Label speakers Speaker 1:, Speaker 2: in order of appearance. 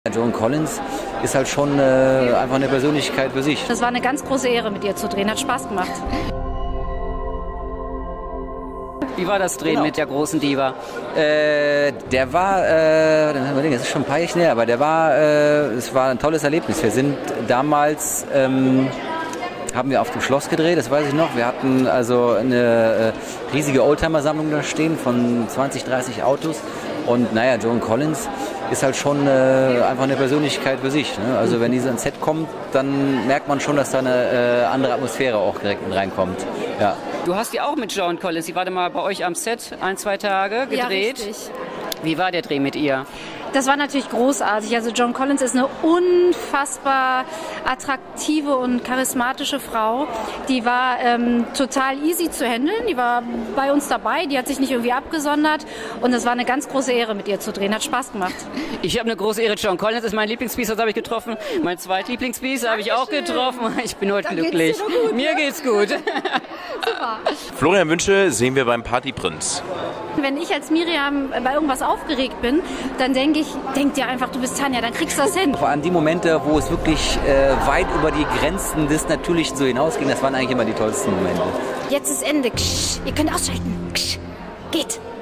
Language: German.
Speaker 1: Joan Collins ist halt schon einfach eine Persönlichkeit für sich.
Speaker 2: Das war eine ganz große Ehre, mit ihr zu drehen. Hat Spaß gemacht.
Speaker 3: Wie war das Drehen mit der großen Diva?
Speaker 1: Der war, das ist schon ein paar Jahre her, aber es war ein tolles Erlebnis. Wir sind damals, haben wir auf dem Schloss gedreht, das weiß ich noch. Wir hatten also eine riesige Oldtimer-Sammlung da stehen von 20, 30 Autos. Und naja, Joan Collins ist halt schon einfach eine Persönlichkeit für sich. Ne? Also wenn die ans Set kommt, dann merkt man schon, dass da eine andere Atmosphäre auch direkt mit reinkommt. Ja.
Speaker 3: Du hast ja auch mit Joan Collins, sie war da mal bei euch am Set, 1, 2 Tage gedreht.
Speaker 2: Ja, richtig.
Speaker 3: Wie war der Dreh mit ihr?
Speaker 2: Das war natürlich großartig. Also Joan Collins ist eine unfassbar attraktive und charismatische Frau. Die war total easy zu handeln. Die war bei uns dabei. Die hat sich nicht irgendwie abgesondert. Und es war eine ganz große Ehre, mit ihr zu drehen. Hat Spaß gemacht.
Speaker 3: Ich habe eine große Ehre. Joan Collins ist mein Lieblingspiece, das habe ich getroffen. Mein Zweitlieblingspiece habe ich auch getroffen. Ich bin heute glücklich. Mir geht's gut.
Speaker 2: Super.
Speaker 4: Florian Wünsche sehen wir beim Partyprinz.
Speaker 2: Wenn ich als Miriam bei irgendwas aufgeregt bin, dann denk dir einfach, du bist Tanja, dann kriegst du das hin.
Speaker 1: Vor allem die Momente, wo es wirklich weit über die Grenzen des Natürlichen so hinausging, das waren eigentlich immer die tollsten Momente.
Speaker 2: Jetzt ist Ende. Ksch. Ihr könnt ausschalten. Ksch. Geht.